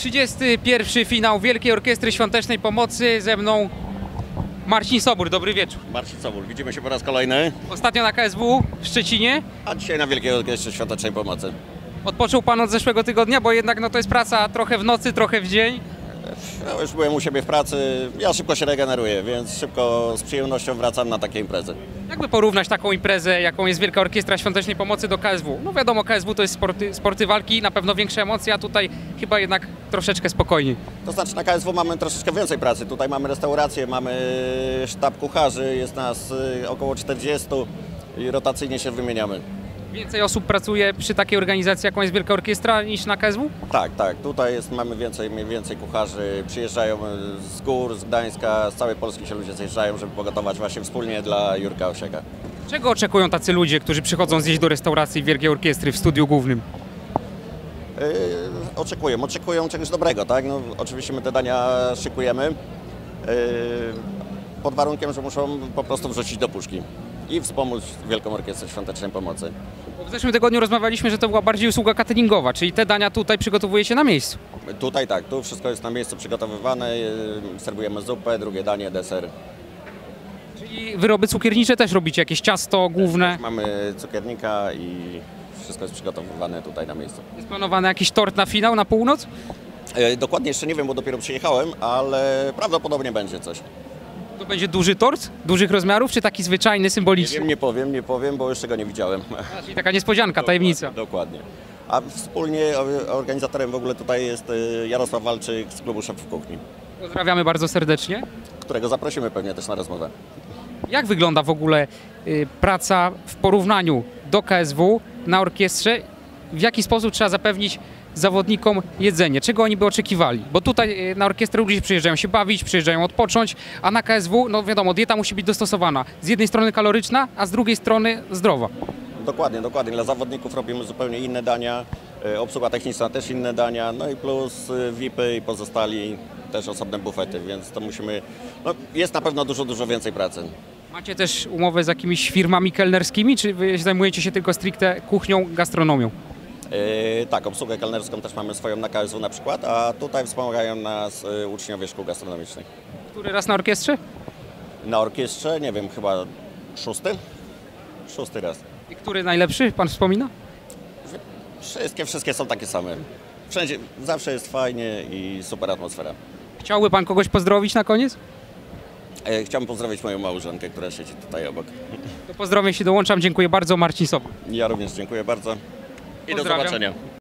31. finał Wielkiej Orkiestry Świątecznej Pomocy. Ze mną Marcin Sobór. Dobry wieczór. Marcin Sobór, widzimy się po raz kolejny, Ostatnio na KSW w Szczecinie. a dzisiaj na Wielkiej Orkiestrze Świątecznej Pomocy. Odpoczął Pan od zeszłego tygodnia, bo jednak to jest praca trochę w nocy, trochę w dzień. Ja już byłem u siebie w pracy, ja szybko się regeneruję, więc szybko z przyjemnością wracam na takie imprezy. Jakby porównać taką imprezę, jaką jest Wielka Orkiestra Świątecznej Pomocy do KSW? No wiadomo, KSW to jest sporty walki, na pewno większe emocje, a tutaj chyba jednak troszeczkę spokojniej. To znaczy na KSW mamy troszeczkę więcej pracy, tutaj mamy restaurację, mamy sztab kucharzy, jest nas około 40 i rotacyjnie się wymieniamy. Więcej osób pracuje przy takiej organizacji, jaką jest Wielka Orkiestra, niż na KSW? Tak, tutaj mamy więcej kucharzy, przyjeżdżają z gór, z Gdańska, z całej Polski się ludzie zjeżdżają, żeby pogotować właśnie wspólnie dla Jurka Osieka. Czego oczekują tacy ludzie, którzy przychodzą zjeść do restauracji Wielkiej Orkiestry w studiu głównym? Oczekują czegoś dobrego, tak? No, oczywiście my te dania szykujemy pod warunkiem, że muszą po prostu wrzucić do puszki i wspomóc Wielką Orkiestrę Świątecznej Pomocy. Bo w zeszłym tygodniu rozmawialiśmy, że to była bardziej usługa cateringowa, czyli te dania tutaj przygotowuje się na miejscu. Tutaj tak, tu wszystko jest na miejscu przygotowywane, serwujemy zupę, drugie danie, deser. Czyli wyroby cukiernicze też robicie, jakieś ciasto główne. Mamy cukiernika i wszystko jest przygotowywane tutaj na miejscu. Jest planowany jakiś tort na finał, na północ? Dokładnie jeszcze nie wiem, bo dopiero przyjechałem, ale prawdopodobnie będzie coś. To będzie duży tort, dużych rozmiarów, czy taki zwyczajny, symboliczny? Nie powiem, bo jeszcze go nie widziałem. Czyli taka niespodzianka, tajemnica. Dokładnie. A wspólnie organizatorem w ogóle tutaj jest Jarosław Walczyk z klubu Szefów Kuchni, Pozdrawiamy bardzo serdecznie. którego zaprosimy pewnie też na rozmowę. Jak wygląda w ogóle praca w porównaniu do KSW na orkiestrze? W jaki sposób trzeba zapewnić zawodnikom jedzenie? Czego oni by oczekiwali? Bo tutaj na orkiestrę ludzie przyjeżdżają się bawić, przyjeżdżają odpocząć, a na KSW, no wiadomo, dieta musi być dostosowana. Z jednej strony kaloryczna, a z drugiej strony zdrowa. Dokładnie. Dla zawodników robimy zupełnie inne dania, obsługa techniczna też inne dania, no i plus VIP-y i pozostali też osobne bufety, więc to musimy, no jest na pewno dużo więcej pracy. Macie też umowę z jakimiś firmami kelnerskimi, czy wy zajmujecie się tylko stricte kuchnią, gastronomią? Tak, obsługę kelnerską też mamy swoją na KSW na przykład, a tutaj wspomagają nas uczniowie szkół gastronomicznych. Który raz na orkiestrze? Na orkiestrze, nie wiem, chyba szósty raz. I który najlepszy, pan wspomina? Wszystkie są takie same. Wszędzie, zawsze jest fajnie i super atmosfera. Chciałby pan kogoś pozdrowić na koniec? Chciałbym pozdrowić moją małżonkę, która siedzi tutaj obok. To pozdrowień się dołączam, dziękuję bardzo, Marcin Sobór. Ja również dziękuję bardzo i do Pozdrawiam. zobaczenia.